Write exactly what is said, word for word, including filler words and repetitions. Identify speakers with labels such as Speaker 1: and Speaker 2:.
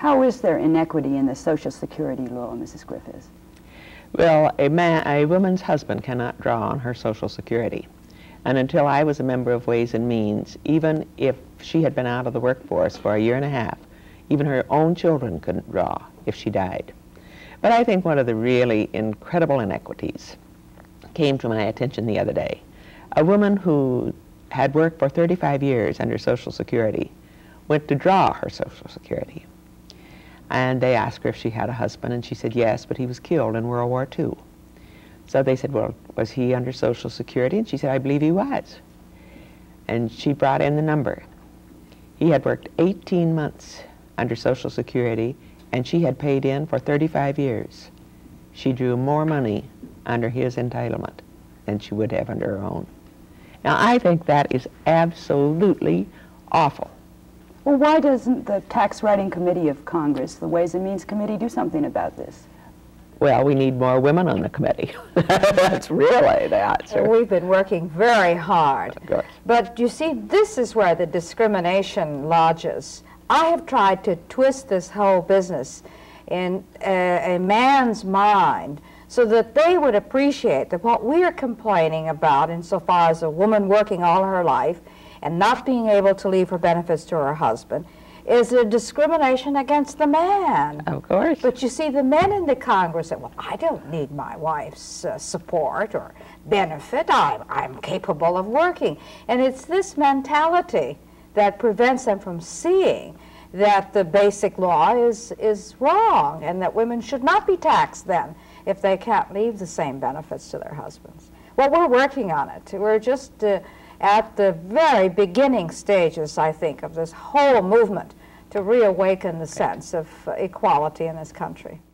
Speaker 1: How is there inequity in the Social Security law, Missus Griffiths?
Speaker 2: Well, a man, a woman's husband cannot draw on her Social Security. And until I was a member of Ways and Means, even if she had been out of the workforce for a year and a half, even her own children couldn't draw if she died. But I think one of the really incredible inequities came to my attention the other day. A woman who had worked for thirty-five years under Social Security went to draw her Social Security. And they asked her if she had a husband, and she said yes, but he was killed in World War Two. So they said, well, was he under Social Security? And she said, I believe he was. And she brought in the number. He had worked eighteen months under Social Security, and she had paid in for thirty-five years. She drew more money under his entitlement than she would have under her own. Now, I think that is absolutely awful.
Speaker 1: Well, why doesn't the Tax Writing Committee of Congress, the Ways and Means Committee, do something about this?
Speaker 2: Well, we need more women on the committee. That's really the answer.
Speaker 3: Well, we've been working very hard.
Speaker 2: Of course.
Speaker 3: But you see, this is where the discrimination lodges. I have tried to twist this whole business in a, a man's mind so that they would appreciate that what we are complaining about insofar as a woman working all her life and not being able to leave her benefits to her husband is a discrimination against the man.
Speaker 2: Of course.
Speaker 3: But you see, the men in the Congress say, well, I don't need my wife's uh, support or benefit. I'm, I'm capable of working. And it's this mentality that prevents them from seeing that the basic law is, is wrong and that women should not be taxed then if they can't leave the same benefits to their husbands. Well, we're working on it. We're just uh, at the very beginning stages, I think, of this whole movement to reawaken the sense of uh, equality in this country.